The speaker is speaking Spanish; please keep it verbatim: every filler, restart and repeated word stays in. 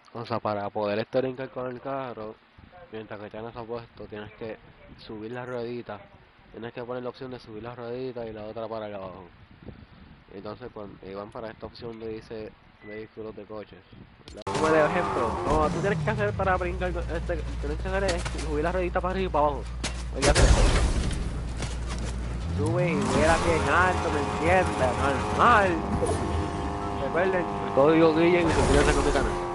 O sea, para poder estar con el carro, mientras que tienes puesto, tienes que subir la ruedita. Tienes que poner la opción de subir la ruedita y la otra para allá abajo. Entonces, cuando van para esta opción donde dice vehículos de coches. Como de ejemplo, no, tú tienes que hacer para brincar, este, tienes que hacer es subir la ruedita para arriba y para abajo. Hay que hacer esto. Sube y vuela bien alto, ¿me entiendes? Normal. Recuerden, código Guille y suscríbanse con mi canal.